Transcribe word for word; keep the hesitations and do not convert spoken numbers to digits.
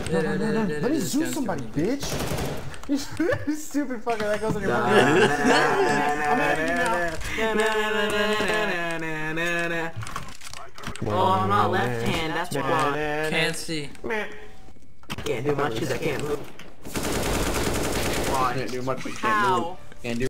No, no, no, no. Let me zoom somebody, bitch. You stupid fucker. That goes on your mind. I'm at you now. Oh, I'm not left hand. That's why. Can't see. Can't do much because I can't move. Can't do much, but you can't How? move. Can't do